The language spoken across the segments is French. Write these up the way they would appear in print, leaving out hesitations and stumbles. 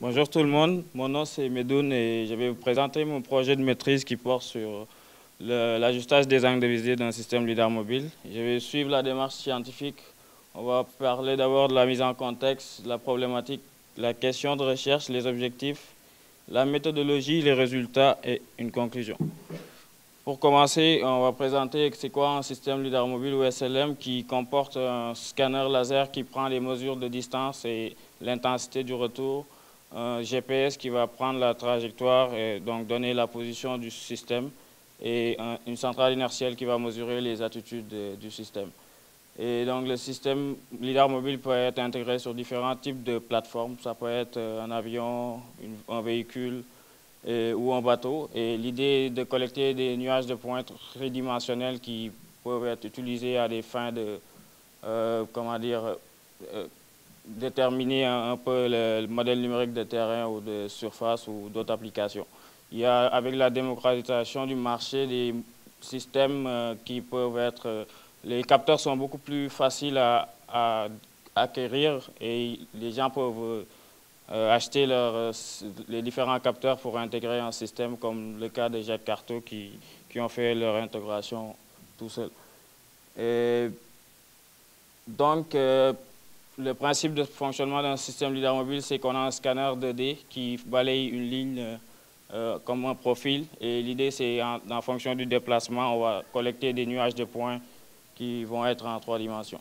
Bonjour tout le monde, mon nom c'est Medoun et je vais vous présenter mon projet de maîtrise qui porte sur l'ajustage des angles de visée d'un système LiDAR mobile. Je vais suivre la démarche scientifique. On va parler d'abord de la mise en contexte, la problématique, la question de recherche, les objectifs, la méthodologie, les résultats et une conclusion. Pour commencer, on va présenter c'est quoi un système LiDAR mobile ou SLM qui comporte un scanner laser qui prend les mesures de distance et l'intensité du retour, un GPS qui va prendre la trajectoire et donc donner la position du système et une centrale inertielle qui va mesurer les attitudes du système. Et donc le système LiDAR mobile peut être intégré sur différents types de plateformes. Ça peut être un avion, un véhicule, ou en bateau. Et l'idée est de collecter des nuages de points tridimensionnels qui peuvent être utilisés à des fins de, comment dire, déterminer un peu le modèle numérique de terrain ou de surface ou d'autres applications. Il y a, avec la démocratisation du marché, des systèmes qui peuvent être... les capteurs sont beaucoup plus faciles à acquérir et les gens peuvent acheter les différents capteurs pour intégrer un système comme le cas de Jacques Carteau qui ont fait leur intégration tout seul. Et donc, le principe de fonctionnement d'un système LiDAR mobile, c'est qu'on a un scanner 2D qui balaye une ligne comme un profil. Et l'idée, c'est en fonction du déplacement, on va collecter des nuages de points qui vont être en 3 dimensions.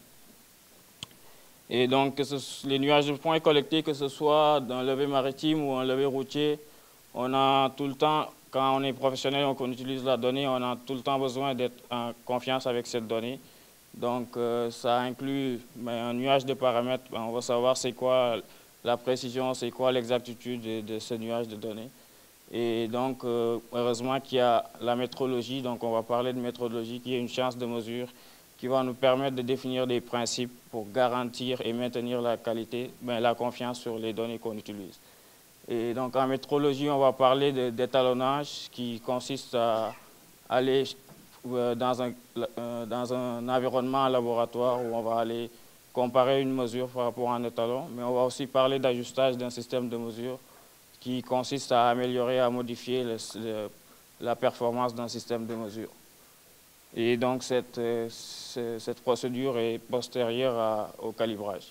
Et donc, les nuages de points collectés, que ce soit dans un levé maritime ou un levé routier, on a tout le temps, quand on est professionnel et qu'on utilise la donnée, on a tout le temps besoin d'être en confiance avec cette donnée. Donc, ça inclut un nuage de paramètres. On va savoir c'est quoi la précision, c'est quoi l'exactitude de ce nuage de données. Et donc, heureusement qu'il y a la métrologie. Donc, on va parler de métrologie qui est une science de mesure qui va nous permettre de définir des principes pour garantir et maintenir la qualité, la confiance sur les données qu'on utilise. Et donc en métrologie, on va parler d'étalonnage qui consiste à aller dans un environnement laboratoire où on va aller comparer une mesure par rapport à un étalon, mais on va aussi parler d'ajustage d'un système de mesure qui consiste à améliorer, à modifier la performance d'un système de mesure. Et donc, cette procédure est postérieure au calibrage.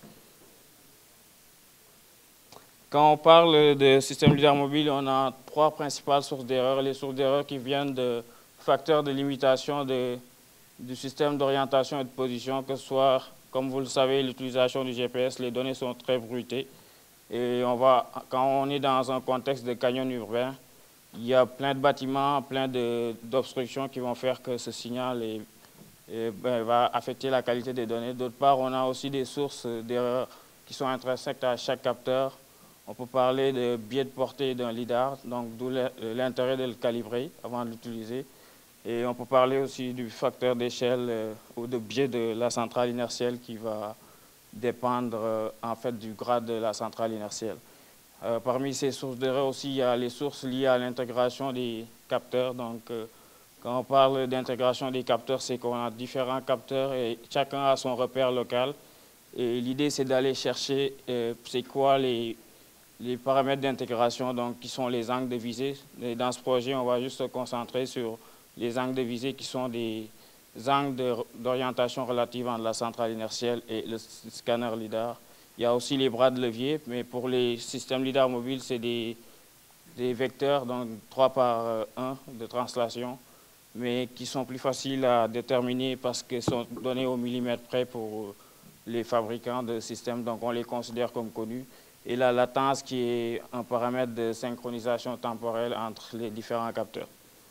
Quand on parle de système LiDAR mobile, on a 3 principales sources d'erreurs. Les sources d'erreurs qui viennent de facteurs de limitation du système d'orientation et de position, que ce soit, comme vous le savez, l'utilisation du GPS, les données sont très bruitées. Et quand on est dans un contexte de canyon urbain, il y a plein de bâtiments, plein d'obstructions qui vont faire que ce signal va affecter la qualité des données. D'autre part, on a aussi des sources d'erreurs qui sont intrinsèques à chaque capteur. On peut parler de biais de portée d'un LiDAR, donc d'où l'intérêt de le calibrer avant de l'utiliser. Et on peut parler aussi du facteur d'échelle ou de biais de la centrale inertielle qui va dépendre en fait du grade de la centrale inertielle. Parmi ces sources d'erreurs aussi, il y a les sources liées à l'intégration des capteurs. Donc, quand on parle d'intégration des capteurs, c'est qu'on a différents capteurs et chacun a son repère local. Et l'idée, c'est d'aller chercher c'est quoi les paramètres d'intégration, donc qui sont les angles de visée. Et dans ce projet, on va juste se concentrer sur les angles de visée qui sont des angles d'orientation relative entre la centrale inertielle et le scanner LiDAR. Il y a aussi les bras de levier, mais pour les systèmes LiDAR mobiles, c'est des vecteurs, donc 3 par 1 de translation, mais qui sont plus faciles à déterminer parce qu'ils sont donnés au millimètre près pour les fabricants de systèmes, donc on les considère comme connus. Et la latence qui est un paramètre de synchronisation temporelle entre les différents capteurs.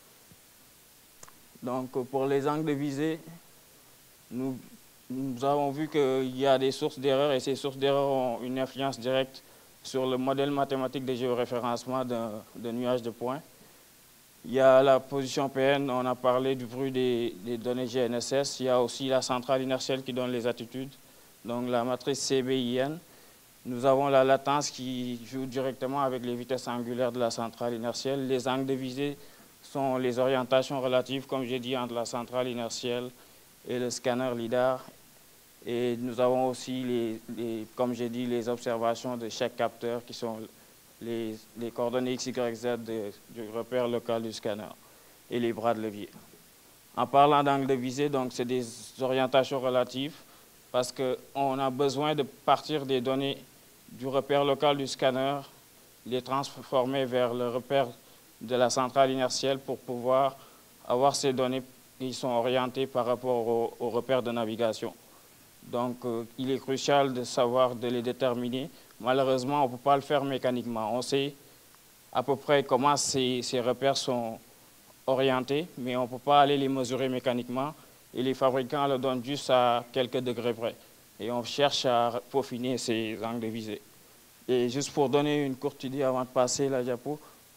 Donc pour les angles de visée, nous avons vu qu'il y a des sources d'erreurs et ces sources d'erreurs ont une influence directe sur le modèle mathématique de géoréférencement d'un nuage de points. Il y a la position PN, on a parlé du bruit des données GNSS. Il y a aussi la centrale inertielle qui donne les attitudes, donc la matrice CBIN. Nous avons la latence qui joue directement avec les vitesses angulaires de la centrale inertielle. Les angles de visée sont les orientations relatives, comme j'ai dit, entre la centrale inertielle et le scanner LiDAR. Et nous avons aussi, comme j'ai dit, les observations de chaque capteur qui sont les coordonnées X, Y, Z du repère local du scanner et les bras de levier. En parlant d'angle de visée, donc c'est des orientations relatives parce qu'on a besoin de partir des données du repère local du scanner, les transformer vers le repère de la centrale inertielle pour pouvoir avoir ces données qui sont orientées par rapport au repère de navigation. Donc, il est crucial de savoir, de les déterminer. Malheureusement, on ne peut pas le faire mécaniquement. On sait à peu près comment ces repères sont orientés, mais on ne peut pas aller les mesurer mécaniquement. Et les fabricants le donnent juste à quelques degrés près. Et on cherche à peaufiner ces angles de visée. Et juste pour donner une courte idée avant de passer la diapo,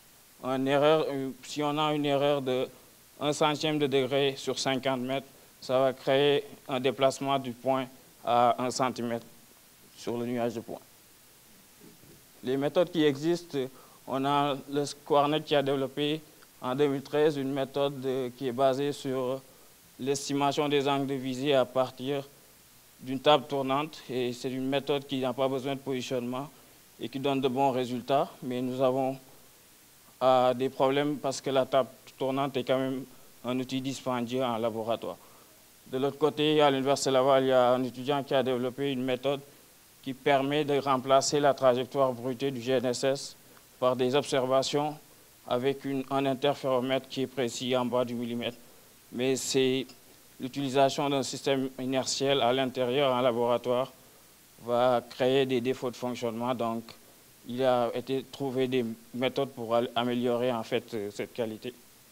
si on a une erreur de 1 centième de degré sur 50 mètres, ça va créer un déplacement du point à 1 cm sur le nuage de points. Les méthodes qui existent, on a le Squarnet qui a développé en 2013 une méthode qui est basée sur l'estimation des angles de visée à partir d'une table tournante. Et c'est une méthode qui n'a pas besoin de positionnement et qui donne de bons résultats. Mais nous avons des problèmes parce que la table tournante est quand même un outil dispendieux en laboratoire. De l'autre côté, à l'Université Laval, il y a un étudiant qui a développé une méthode qui permet de remplacer la trajectoire bruitée du GNSS par des observations avec un interféromètre qui est précis en bas du millimètre. Mais c'est l'utilisation d'un système inertiel à l'intérieur en laboratoire va créer des défauts de fonctionnement. Donc, il a été trouvé des méthodes pour améliorer en fait cette qualité.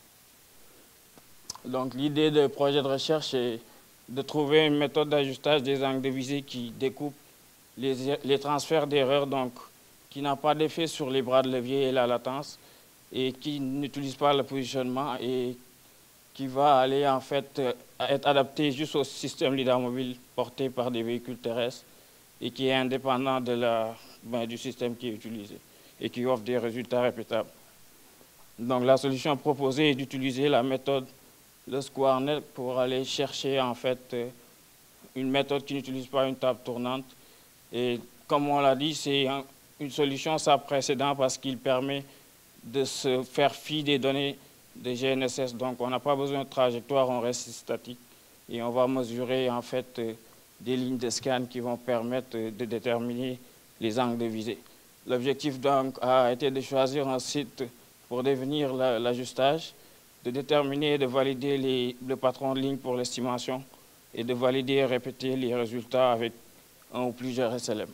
Donc, l'idée du projet de recherche est de trouver une méthode d'ajustage des angles de visée qui découpe les transferts d'erreurs, donc qui n'a pas d'effet sur les bras de levier et la latence, et qui n'utilise pas le positionnement et qui va aller en fait être adapté juste au système lidar mobile porté par des véhicules terrestres et qui est indépendant du système qui est utilisé et qui offre des résultats répétables. Donc la solution proposée est d'utiliser la méthode le Squarnet pour aller chercher en fait une méthode qui n'utilise pas une table tournante. Et comme on l'a dit, c'est une solution sans précédent parce qu'il permet de se faire fi des données de GNSS. Donc on n'a pas besoin de trajectoire, on reste statique et on va mesurer en fait des lignes de scan qui vont permettre de déterminer les angles de visée. L'objectif donc a été de choisir un site pour définir l'ajustage, de déterminer et de valider le patron de ligne pour l'estimation et de valider et répéter les résultats avec un ou plusieurs SLM.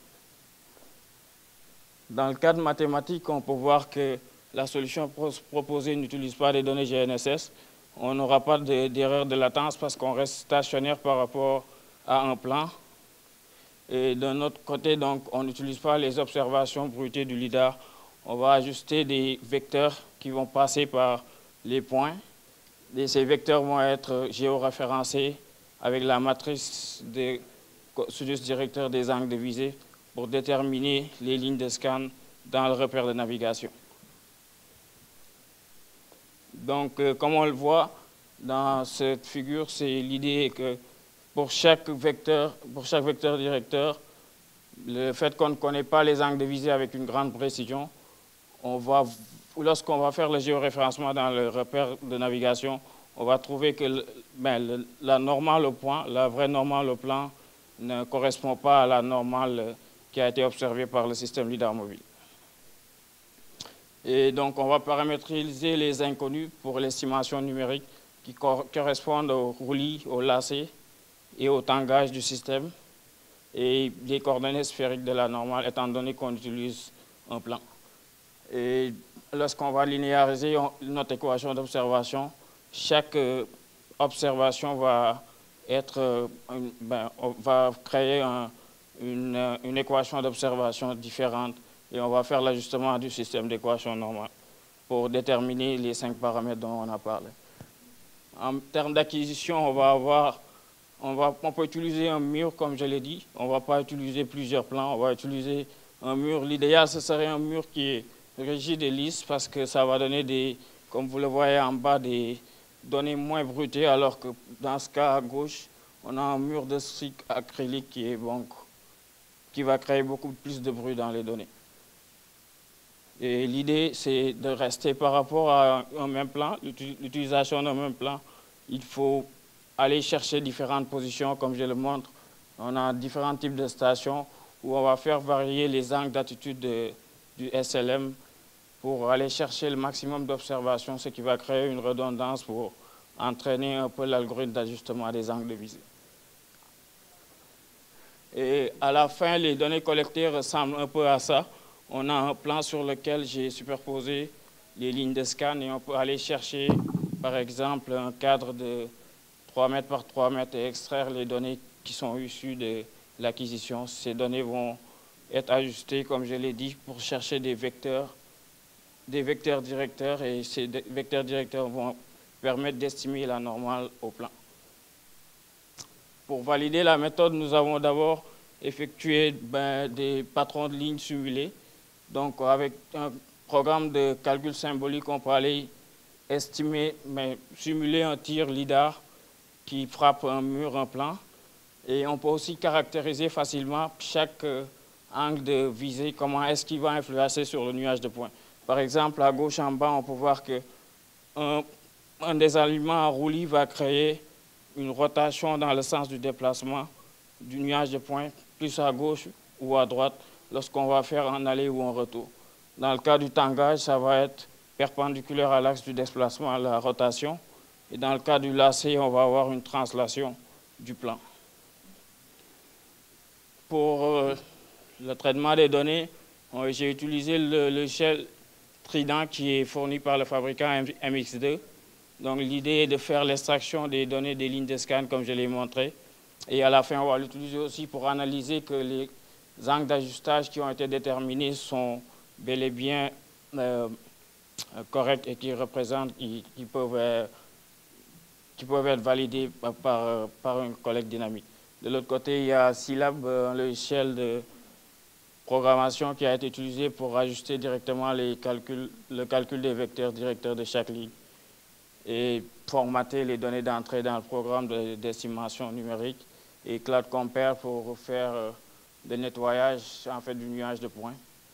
Dans le cadre mathématique, on peut voir que la solution proposée n'utilise pas les données GNSS. On n'aura pas d'erreur de latence parce qu'on reste stationnaire par rapport à un plan. Et d'un autre côté, donc, on n'utilise pas les observations bruitées du lidar. On va ajuster des vecteurs qui vont passer par les points. Et ces vecteurs vont être géoréférencés avec la matrice des directeur des angles de visée pour déterminer les lignes de scan dans le repère de navigation. Donc, comme on le voit dans cette figure, c'est l'idée que pour chaque vecteur directeur, le fait qu'on ne connaît pas les angles de visée avec une grande précision, lorsqu'on va faire le géoréférencement dans le repère de navigation, on va trouver que la normale au point, la vraie normale au plan, ne correspond pas à la normale qui a été observée par le système lidar mobile. Et donc, on va paramétriser les inconnus pour l'estimation numérique qui correspondent aux roulis, aux lacets et au tangage du système et les coordonnées sphériques de la normale, étant donné qu'on utilise un plan. Et lorsqu'on va linéariser notre équation d'observation, chaque observation va créer une équation d'observation différente et on va faire l'ajustement du système d'équation normale pour déterminer les 5 paramètres dont on a parlé. En termes d'acquisition, on peut utiliser un mur, comme je l'ai dit. On ne va pas utiliser plusieurs plans, on va utiliser un mur. L'idéal, ce serait un mur qui est rigide et lisse parce que ça va donner comme vous le voyez en bas, des données moins bruitées, alors que dans ce cas à gauche, on a un mur de strict acrylique qui va créer beaucoup plus de bruit dans les données. Et l'idée, c'est de rester par rapport à un même plan, l'utilisation d'un même plan. Il faut aller chercher différentes positions, comme je le montre. On a différents types de stations où on va faire varier les angles d'attitude du SLM pour aller chercher le maximum d'observations, ce qui va créer une redondance pour entraîner un peu l'algorithme d'ajustement des angles de visée. Et à la fin, les données collectées ressemblent un peu à ça. On a un plan sur lequel j'ai superposé les lignes de scan et on peut aller chercher, par exemple, un cadre de 3 mètres par 3 mètres et extraire les données qui sont issues de l'acquisition. Ces données vont être ajustées, comme je l'ai dit, pour chercher des vecteurs directeurs et ces vecteurs directeurs vont permettre d'estimer la normale au plan. Pour valider la méthode, nous avons d'abord effectué des patrons de lignes simulés. Donc, avec un programme de calcul symbolique, on peut aller estimer, simuler un tir LIDAR qui frappe un mur, un plan. Et on peut aussi caractériser facilement chaque angle de visée, comment est-ce qu'il va influencer sur le nuage de points. Par exemple, à gauche en bas, on peut voir qu'un désalignement en roulis va créer une rotation dans le sens du déplacement du nuage de points, plus à gauche ou à droite, lorsqu'on va faire un aller ou un retour. Dans le cas du tangage, ça va être perpendiculaire à l'axe du déplacement, à la rotation. Et dans le cas du lacet, on va avoir une translation du plan. Pour le traitement des données, j'ai utilisé le logiciel Trident qui est fourni par le fabricant MX2. Donc l'idée est de faire l'extraction des données des lignes de scan comme je l'ai montré. Et à la fin, on va l'utiliser aussi pour analyser que les angles d'ajustage qui ont été déterminés sont bel et bien corrects et qui représentent, qui peuvent être validés par un collègue dynamique. De l'autre côté, il y a Scilab, un logiciel de programmation qui a été utilisé pour ajuster directement le calcul des vecteurs directeurs de chaque ligne et formater les données d'entrée dans le programme d'estimation numérique et Cloud Compare pour faire le nettoyage en fait, du nuage de points.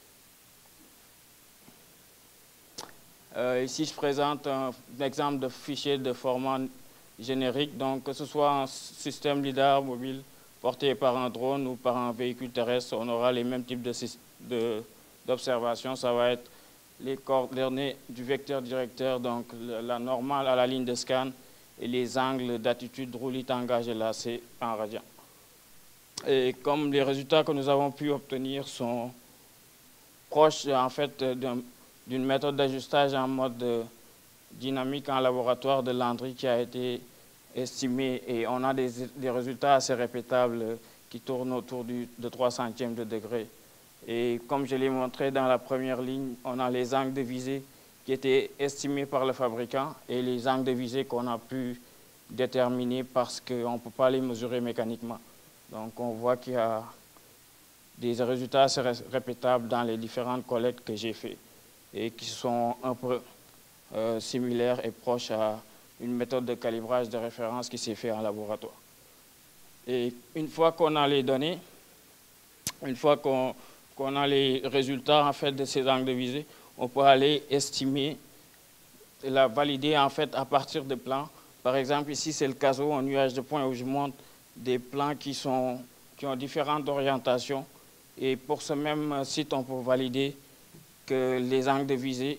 Ici, je présente un exemple de fichier de format générique, donc que ce soit un système LIDAR mobile porté par un drone ou par un véhicule terrestre, on aura les mêmes types d'observations. Ça va être les coordonnées du vecteur directeur, donc la normale à la ligne de scan et les angles d'attitude roulis, tangage et lacet en radian. Et comme les résultats que nous avons pu obtenir sont proches en fait d'une méthode d'ajustage en mode dynamique en laboratoire de Landry qui a été estimée et on a des résultats assez répétables qui tournent autour de 3 centièmes de degré. Et comme je l'ai montré dans la première ligne, on a les angles de visée qui étaient estimés par le fabricant et les angles de visée qu'on a pu déterminer parce qu'on ne peut pas les mesurer mécaniquement. Donc on voit qu'il y a des résultats assez répétables dans les différentes collectes que j'ai faites et qui sont un peu similaires et proches à une méthode de calibrage de référence qui s'est fait en laboratoire. Et une fois qu'on a les données, une fois qu'on a les résultats en fait, de ces angles de visée, on peut aller estimer et la valider en fait, à partir de plans. Par exemple, ici, c'est le CASO, un nuage de points où je montre des plans qui ont différentes orientations. Et pour ce même site, on peut valider que les angles de visée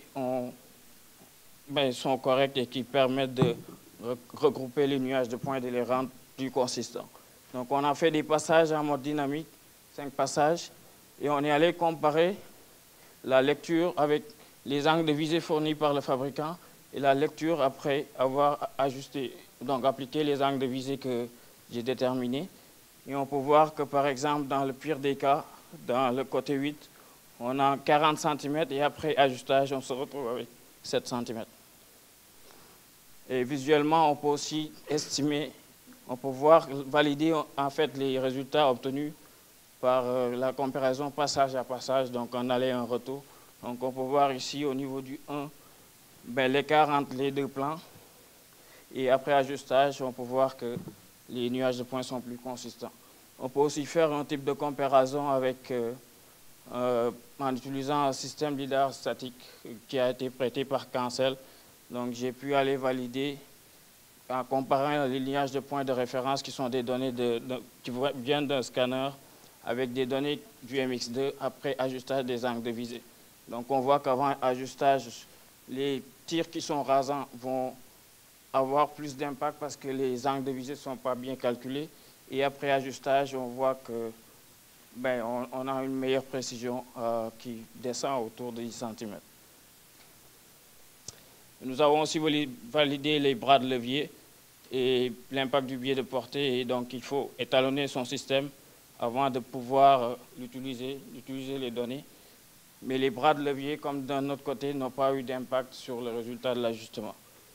sont corrects et qui permettent de regrouper les nuages de points et de les rendre plus consistants. Donc, on a fait des passages en mode dynamique, 5 passages, et on est allé comparer la lecture avec les angles de visée fournis par le fabricant et la lecture après avoir ajusté, donc appliqué les angles de visée que j'ai déterminés. Et on peut voir que, par exemple, dans le pire des cas, dans le côté 8, on a 40 cm et après ajustage, on se retrouve avec 7 cm. Et visuellement, on peut aussi estimer, on peut valider en fait les résultats obtenus par la comparaison passage à passage, donc un aller et un retour. Donc on peut voir ici au niveau du 1, l'écart entre les deux plans. Et après ajustage, on peut voir que les nuages de points sont plus consistants. On peut aussi faire un type de comparaison avec en utilisant un système LIDAR statique qui a été prêté par Cancel. Donc j'ai pu aller valider en comparant les lignages de points de référence qui sont des données qui viennent d'un scanner avec des données du MX2 après ajustage des angles de visée. Donc on voit qu'avant ajustage, les tirs qui sont rasants vont avoir plus d'impact parce que les angles de visée ne sont pas bien calculés. Et après ajustage, on voit que on a une meilleure précision qui descend autour de 10 cm. Nous avons aussi validé les bras de levier et l'impact du biais de portée. Et donc, il faut étalonner son système avant de pouvoir utiliser les données. Mais les bras de levier, comme d'un autre côté, n'ont pas eu d'impact sur le résultat de l'ajustement.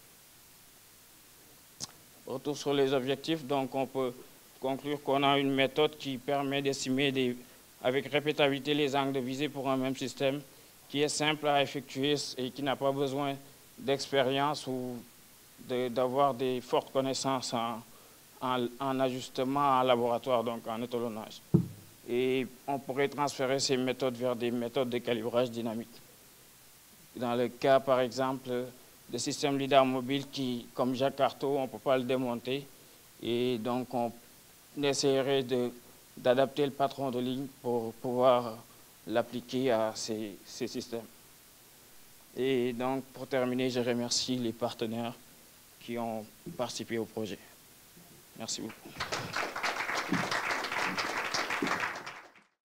Retour sur les objectifs, donc on peut conclure qu'on a une méthode qui permet d'estimer avec répétabilité les angles de visée pour un même système, qui est simple à effectuer et qui n'a pas besoin d'expérience ou d'avoir des fortes connaissances en ajustement en laboratoire, donc en étalonnage. Et on pourrait transférer ces méthodes vers des méthodes de calibrage dynamique. Dans le cas, par exemple, de systèmes LIDAR mobiles qui, comme Jacques Carteau, on ne peut pas le démonter. Et donc, on essaierait d'adapter le patron de ligne pour pouvoir l'appliquer à ces systèmes. Et donc, pour terminer, je remercie les partenaires qui ont participé au projet. Merci beaucoup.